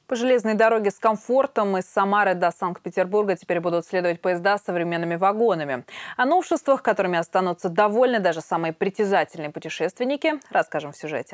По железной дороге с комфортом из Самары до Санкт-Петербурга теперь будут следовать поезда с современными вагонами. О новшествах, которыми останутся довольны даже самые притязательные путешественники, расскажем в сюжете.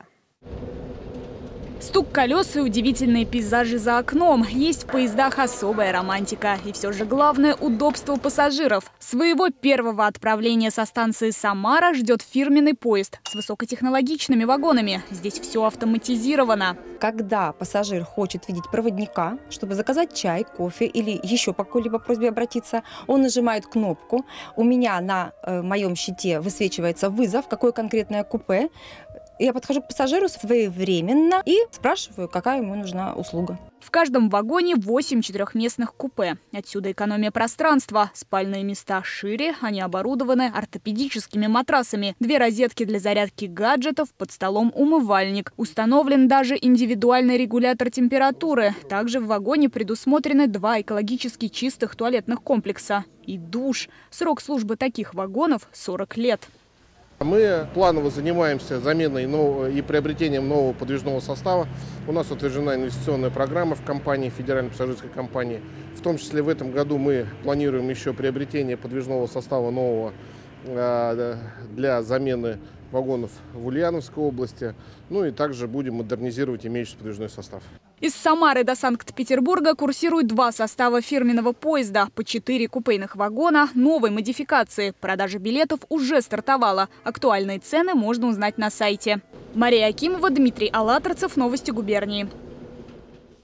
Стук колес и удивительные пейзажи за окном. Есть в поездах особая романтика. И все же главное – удобство пассажиров. Своего первого отправления со станции Самара ждет фирменный поезд с высокотехнологичными вагонами. Здесь все автоматизировано. Когда пассажир хочет видеть проводника, чтобы заказать чай, кофе или еще по какой-либо просьбе обратиться, он нажимает кнопку. У меня на моем щите высвечивается вызов, какое конкретное купе. Я подхожу к пассажиру своевременно и спрашиваю, какая ему нужна услуга. В каждом вагоне 8 четырехместных купе. Отсюда экономия пространства. Спальные места шире, они оборудованы ортопедическими матрасами. 2 розетки для зарядки гаджетов, под столом умывальник. Установлен даже индивидуальный регулятор температуры. Также в вагоне предусмотрены 2 экологически чистых туалетных комплекса. И душ. Срок службы таких вагонов – 40 лет. Мы планово занимаемся заменой и приобретением нового подвижного состава. У нас утверждена инвестиционная программа в компании, федеральной пассажирской компании. В том числе в этом году мы планируем еще приобретение подвижного состава нового для замены вагонов в Ульяновской области. Ну и также будем модернизировать имеющийся подвижной состав. Из Самары до Санкт-Петербурга курсируют 2 состава фирменного поезда, по 4 купейных вагона новой модификации. Продажа билетов уже стартовала. Актуальные цены можно узнать на сайте. Мария Акимова, Дмитрий Алаторцев, Новости губернии.